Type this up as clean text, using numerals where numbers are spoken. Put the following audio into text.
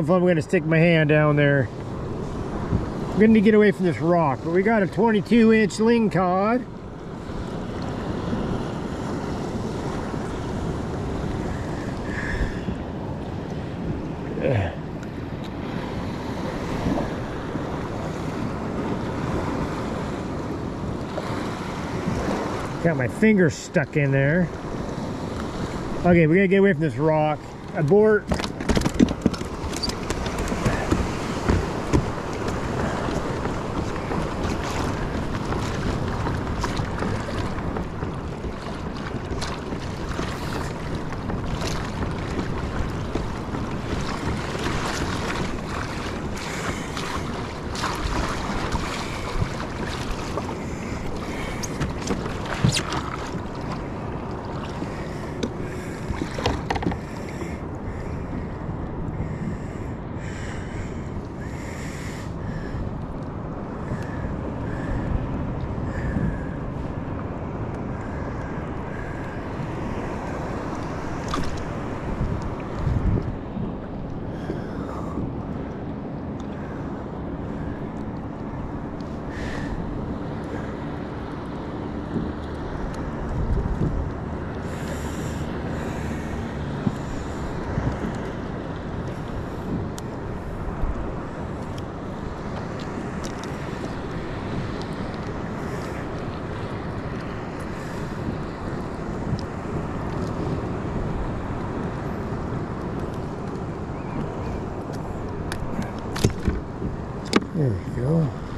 if I'm going to stick my hand down there. I'm going to get away from this rock, but we got a 22-inch Lingcod. Got my fingers stuck in there. Okay, we gotta get away from this rock. Abort. There we go.